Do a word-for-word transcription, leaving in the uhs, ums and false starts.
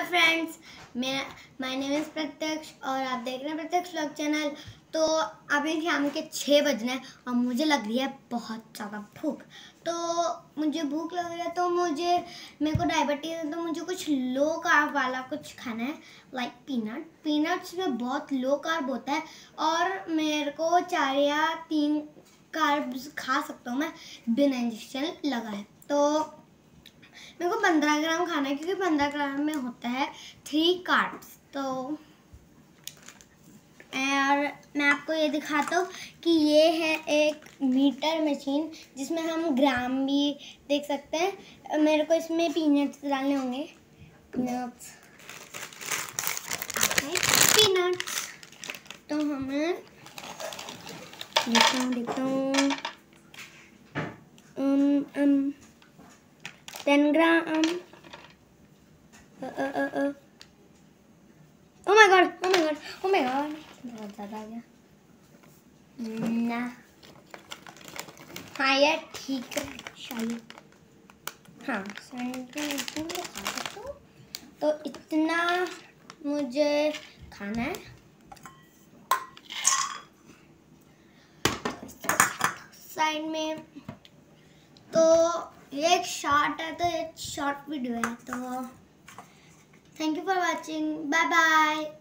Friends, मैं my name is प्रत्यक्ष और आप देख रहे हैं प्रत्यक्ष व्लॉग चैनल। तो अभी शाम के छः बज रहे हैं और मुझे लग रही है बहुत ज़्यादा भूख। तो मुझे भूख लग रही है तो मुझे मेरे को डायबिटीज़ है, तो मुझे कुछ लो कार्ब वाला कुछ खाना है, लाइक पीनट। पीनट्स में बहुत लो कार्ब होता है और मेरे को चार या तीन कार्ब्स खा सकता हूँ मैं बिना इंजेक्शन लगाए। तो मेरे को पंद्रह ग्राम खाना है क्योंकि पंद्रह ग्राम में होता है थ्री कार्ब्स। तो और मैं आपको ये दिखाता हूँ कि ये है एक मीटर मशीन जिसमें हम ग्राम भी देख सकते हैं। मेरे को इसमें पीनट्स डालने होंगे, पीनट्स पीनट्स तो हमें देखता हूँ देखता हूँ ten gram. Oh my God oh my God oh my God बहुत ज़्यादा आ गया ना। हाँ यार ठीक है शायद, हाँ तो इतना मुझे खाना है। साइड में तो ये एक शॉर्ट है, तो एक शॉर्ट वीडियो है। तो thank you for watching, bye bye.